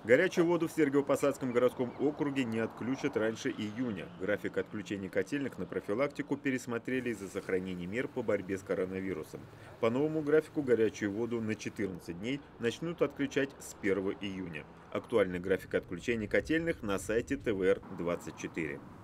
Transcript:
Горячую воду в Сергиево-Посадском городском округе не отключат раньше июня. График отключения котельных на профилактику пересмотрели из-за сохранения мер по борьбе с коронавирусом. По новому графику горячую воду на 14 дней начнут отключать с 1 июня. Актуальный график отключения котельных на сайте ТВР-24.